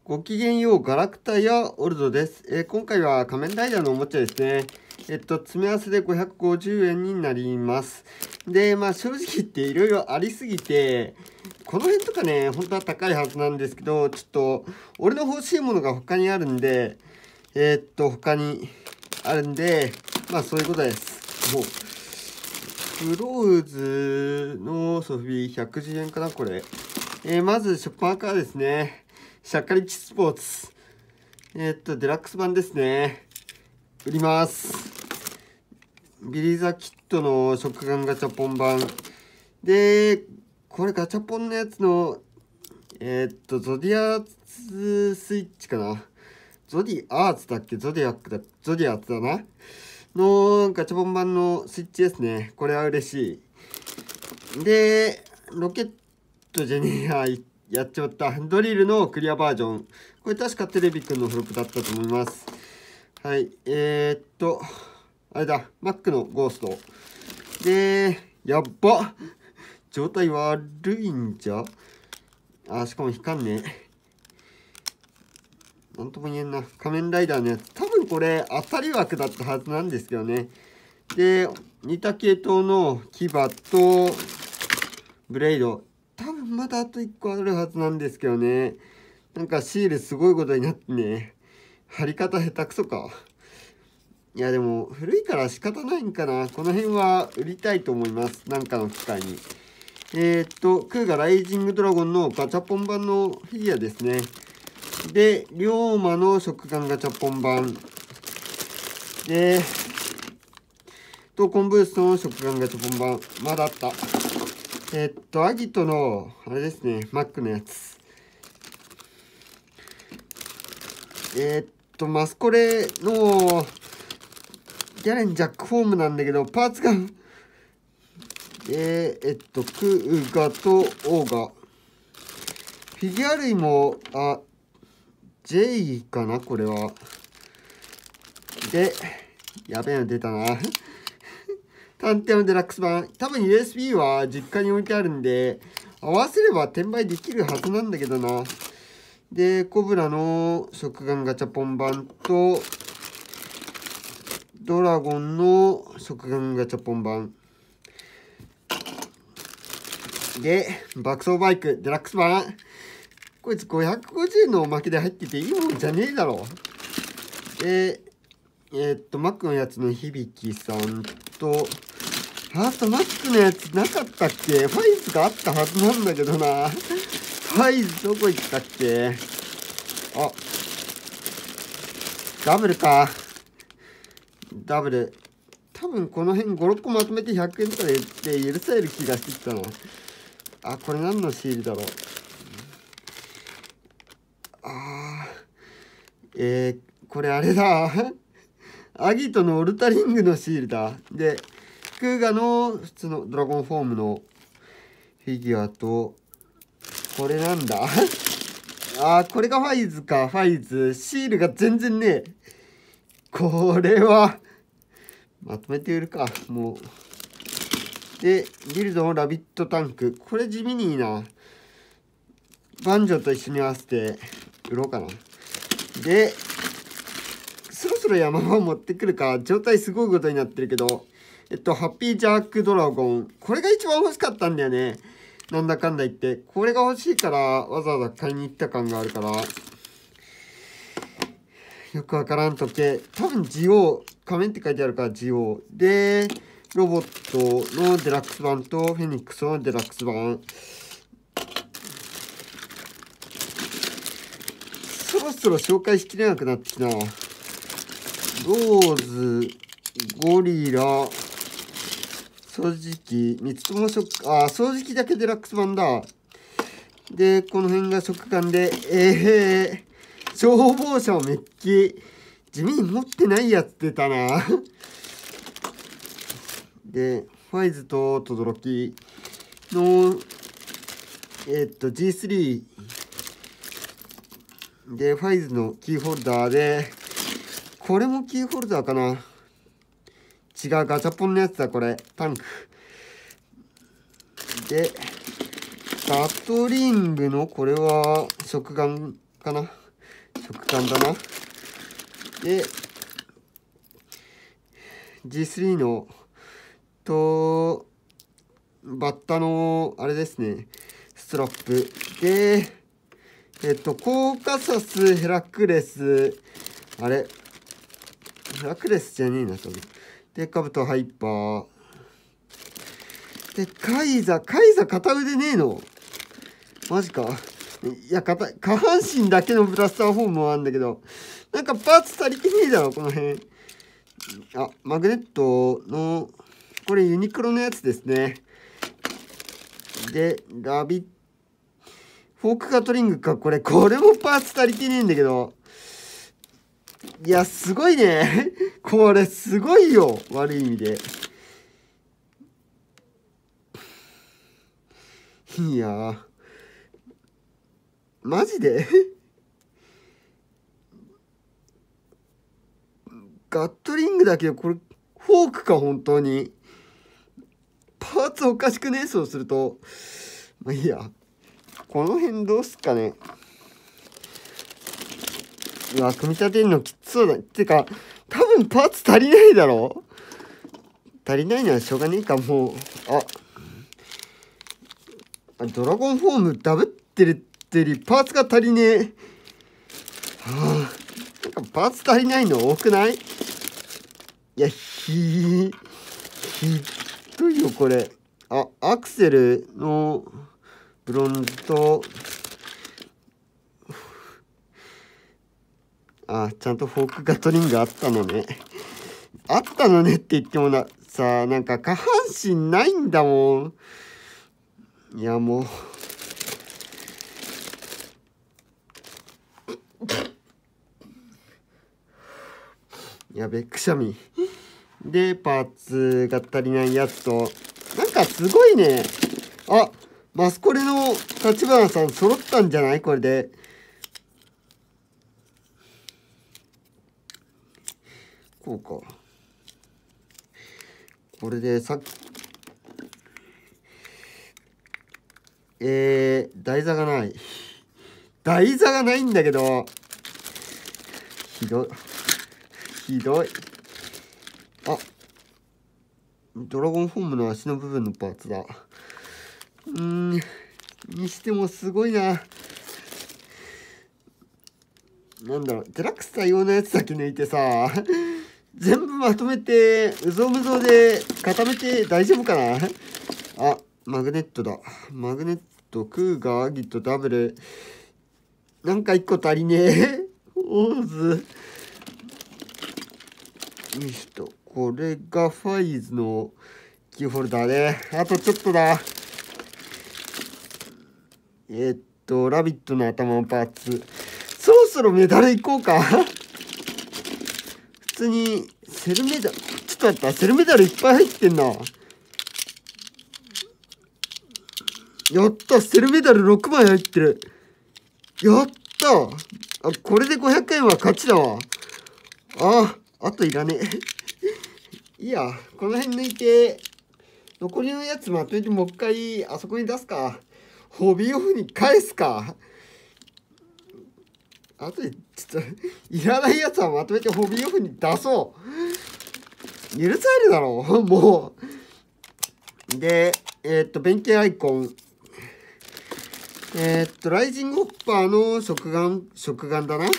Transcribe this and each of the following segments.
ごきげんよう、ガラクタやオルドです。今回は仮面ライダーのおもちゃですね。詰め合わせで550円になります。で、正直言っていろいろありすぎて、この辺とかね、本当は高いはずなんですけど、ちょっと、俺の欲しいものが他にあるんで、他にあるんで、そういうことです。もう、フローズのソフビ110円かな、これ。まず、ショッパーカーですね。シャカリチスポーツ。デラックス版ですね。売ります。ビリーザキットの食玩ガチャポン版。で、これガチャポンのやつの、ゾディアーツスイッチかな。ゾディアーツだっけゾディアーツだな。のガチャポン版のスイッチですね。これは嬉しい。で、ロケットじゃねえやっちまった。ドリルのクリアバージョン。これ確かテレビくんの付録だったと思います。はい。あれだ。マックのゴースト。で、やっば。状態悪いんじゃしかも光んねえ。なんとも言えんな。仮面ライダーのやつ。多分これ当たり枠だったはずなんですけどね。で、似た系統の牙とブレイド。多分まだあと1個あるはずなんですけどね。なんかシールすごいことになってね。貼り方下手くそか。いやでも古いから仕方ないんかな。この辺は売りたいと思います。なんかの機会に。クーガライジングドラゴンのガチャポン版のフィギュアですね。で、龍馬の食玩ガチャポン版。で、コンブーストの食玩ガチャポン版。まだあった。アギトの、あれですね、マックのやつ。マスコレの、ギャレンジャックフォームなんだけど、パーツが、クーガとオーガ。フィギュア類も、J かな、これは。で、やべえの出たな。探偵のデラックス版。多分 USB は実家に置いてあるんで、合わせれば転売できるはずなんだけどな。で、コブラの食玩ガチャポン版と、ドラゴンの食玩ガチャポン版。で、爆走バイクデラックス版。こいつ550円のおまけで入ってていいもんじゃねえだろ。で、マックのやつの響さんと、あとマックのやつなかったっけ？ファイズがあったはずなんだけどな。ファイズどこ行ったっけ？ダブルか。ダブル。多分この辺5、6個まとめて100円とかで言って許される気がしてきたな。これ何のシールだろう。これあれだ。アギトのオルタリングのシールだ。で、クーガの普通のドラゴンフォームのフィギュアと、これなんだこれがファイズか、ファイズ。シールが全然ねえ。これは、まとめて売るか、もう。で、ビルドのラビットタンク。これ地味にいいな。バンジョーと一緒に合わせて売ろうかな。で、そろそろ山場を持ってくるか。状態すごいことになってるけど。ハッピージャックドラゴン。これが一番欲しかったんだよね。なんだかんだ言って。これが欲しいから、わざわざ買いに行った感があるから。よくわからん時計。多分ジオ。仮面って書いてあるからジオ。で、ロボットのデラックス版とフェニックスのデラックス版。そろそろ紹介しきれなくなってきたな。ローズ、ゴリラ、掃除機、三つとも掃除機だけデラックス版だ。で、この辺が食玩で、消防車をメッキ。地味に持ってないやつ出たな。で、ファイズとトドロキの、G3。で、ファイズのキーホルダーで、これもキーホルダーかな。違う、ガチャポンのやつだ、これ。タンク。で、ガトリングの、これは、食玩かな。 食感だな。で、G3 のバッタのあれですね、ストラップで、コーカサスヘラクレス、あれヘラクレスじゃねえな、多分。で、カブトハイパー。で、カイザ片腕ねえのマジか。いや、下半身だけのブラスターフォームはあるんだけど、なんかパーツ足りてねえだろ、この辺。あ、マグネットの、これユニクロのやつですね。で、フォークガトリングか、これもパーツ足りてねえんだけど。いや、すごいね。これすごいよ。悪い意味で。いやマジでガットリングだけど、これ、フォークか、本当に。パーツおかしくね、そうすると。まあいいや。この辺どうすっかね。うわ、組み立てるのきつそうだ。てか、多分パーツ足りないだろ。足りないのはしょうがねえか、もう。ドラゴンフォームダブってるってり、パーツが足りねえ。なんかパーツ足りないの多くない？いや、ひどいよ、これ。アクセルのブロンズと、ちゃんとフォークガトリングあったのね。あったのねって言ってもさ、なんか下半身ないんだもん。いや、もう。やべ、くしゃみ。で、パーツが足りないやつと、なんかすごいね。マスコレの立花さん揃ったんじゃないこれで。こうか。これで台座がない。台座がないんだけど、ひどい。ドラゴンフォームの足の部分のパーツだ。にしてもすごいな。なんだろう、デラックス対応のやつだけ抜いてさ、全部まとめて、うぞうむぞうで固めて大丈夫かな。マグネットだ。マグネット、クーガー、アギット、ダブル。なんか1個足りねえ。オーズ。よいしょ。これがファイズのキーホルダーね。あとちょっとだ。ラビットの頭のパーツ。そろそろメダルいこうか。普通に、セルメダル、ちょっと待った、セルメダルいっぱい入ってんな。やった、セルメダル6枚入ってる。やった。これで500円は勝ちだわ。あといらねえ。いいや、この辺抜いて、残りのやつまとめてもう一回あそこに出すか。ホビーオフに返すか。あとでちょっといらないやつはまとめてホビーオフに出そう。許されるだろうもう。で、弁慶アイコン。ライジングホッパーの食玩だな。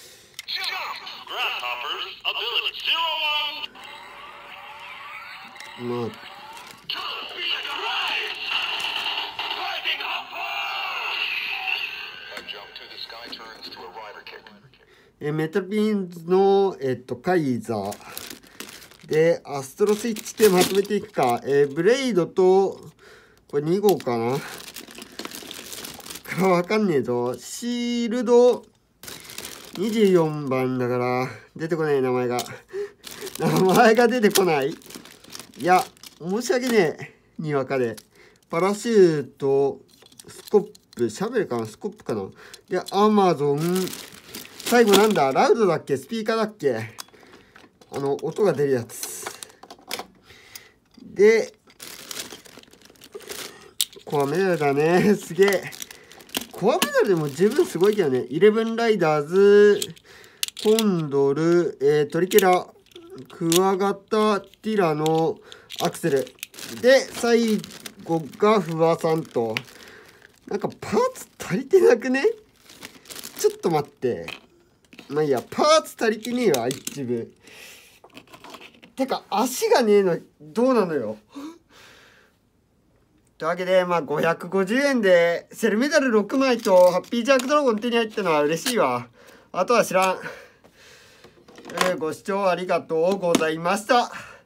メタルビーンズの、カイザー。で、アストロスイッチでまとめていくか。ブレイドと、これ2号かな。わかんねえぞ。シールド24番だから、出てこない名前が。名前が出てこない。いや、申し訳ねえ。にわかで。パラシュート、スコップ、シャベルかなスコップかなで、アマゾン、最後なんだラウドだっけスピーカーだっけ音が出るやつ。で、コアメダルだね。すげえ。 コアメダルでも十分すごいけどね。イレブンライダーズ、コンドル、トリケラ、クワガタ、ティラノ、アクセル。で、最後がフワさんと。なんかパーツ足りてなくね？ちょっと待って。まあいいや、パーツ足りてねえわ、一部。てか、足がねえの、どうなのよ。というわけで、まあ550円でセルメダル6枚とハッピージャークドラゴン手に入ったのは嬉しいわ。あとは知らん。ご視聴ありがとうございました。